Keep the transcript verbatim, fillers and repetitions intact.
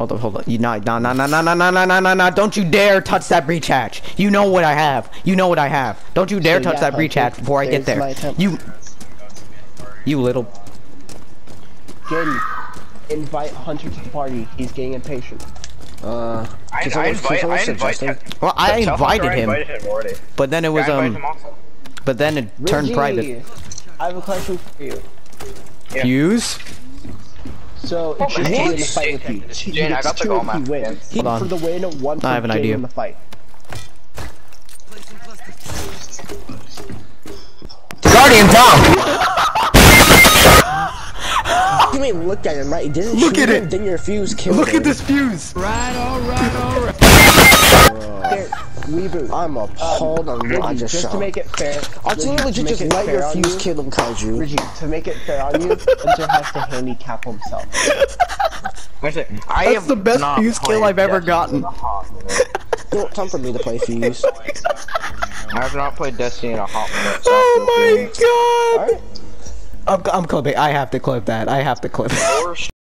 Hold on, hold on. You no, no, no, no, no, no, no, no, no, no, no! Don't you dare touch that breach hatch. You know what I have. You know what I have. Don't you dare So, touch yeah, that breach hatch before I get there. You, you little. Again, invite Hunter to the party. He's getting impatient. Uh, I, I invite, I invite him. Well, I invited I him, invited him already. but then it was Yeah, I um, invited him also. but then it turned Reggie, private. I have a question for you. Yeah. Fuse? So, Oh, just what? in the fight with you. He Jane, I gets got the two goal if he map. wins. Hold on. For the win, one for I have an Jane idea. in the fight. Guardian down! You may look at him, right? He didn't Look shoot at him, it. then your fuse killed Look him. at this fuse! Right, alright, alright. Here, reboot. I'm appalled on what I Reggie, just just shot. to make it fair. I'll tell you Reggie, legit, to make just it let your fair on fuse you- kill him, Kaiju. Reggie, to make it fair on you, Hunter has to handicap himself. Listen, I That's am the best not fuse kill playing I've ever Destiny gotten. in a hot minute. Don't time for me to play fuse. I have not played Destiny in a hot minute. So Oh my god! Alright? I'm, I'm clipping. I have to clip that. I have to clip it. Or